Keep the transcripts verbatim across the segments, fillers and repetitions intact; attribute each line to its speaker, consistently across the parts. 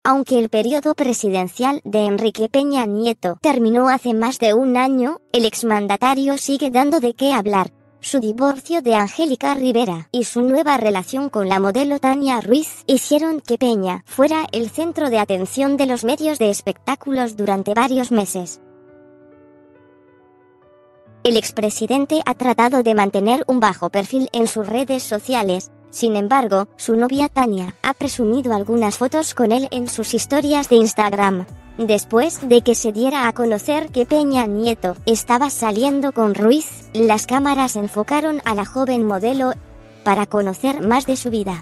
Speaker 1: Aunque el periodo presidencial de Enrique Peña Nieto terminó hace más de un año, el exmandatario sigue dando de qué hablar. Su divorcio de Angélica Rivera y su nueva relación con la modelo Tania Ruiz hicieron que Peña fuera el centro de atención de los medios de espectáculos durante varios meses. El expresidente ha tratado de mantener un bajo perfil en sus redes sociales. Sin embargo, su novia Tania ha presumido algunas fotos con él en sus historias de Instagram. Después de que se diera a conocer que Peña Nieto estaba saliendo con Ruiz, las cámaras enfocaron a la joven modelo para conocer más de su vida.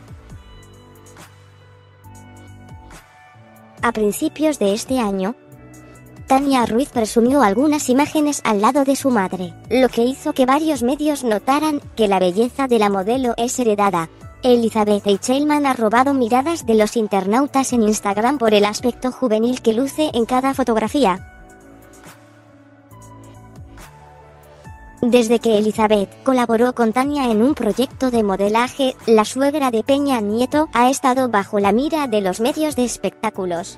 Speaker 1: A principios de este año, Tania Ruiz presumió algunas imágenes al lado de su madre, lo que hizo que varios medios notaran que la belleza de la modelo es heredada. Elizabeth Eichelman ha robado miradas de los internautas en Instagram por el aspecto juvenil que luce en cada fotografía. Desde que Elizabeth colaboró con Tania en un proyecto de modelaje, la suegra de Peña Nieto ha estado bajo la mira de los medios de espectáculos.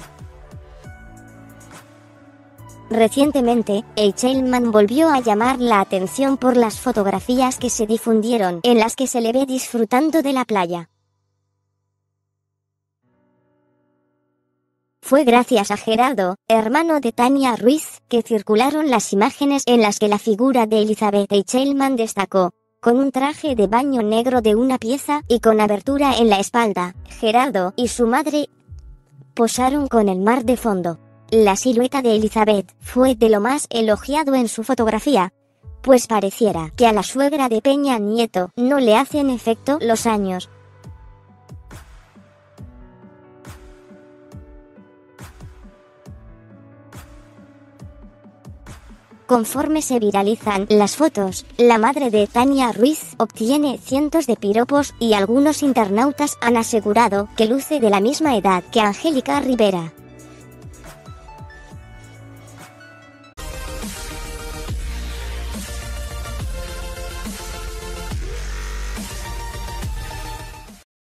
Speaker 1: Recientemente, Eichelman volvió a llamar la atención por las fotografías que se difundieron en las que se le ve disfrutando de la playa. Fue gracias a Gerardo, hermano de Tania Ruiz, que circularon las imágenes en las que la figura de Elizabeth Eichelman destacó, con un traje de baño negro de una pieza y con abertura en la espalda. Gerardo y su madre posaron con el mar de fondo. La silueta de Elizabeth fue de lo más elogiado en su fotografía, pues pareciera que a la suegra de Peña Nieto no le hacen efecto los años. Conforme se viralizan las fotos, la madre de Tania Ruiz obtiene cientos de piropos y algunos internautas han asegurado que luce de la misma edad que Angélica Rivera.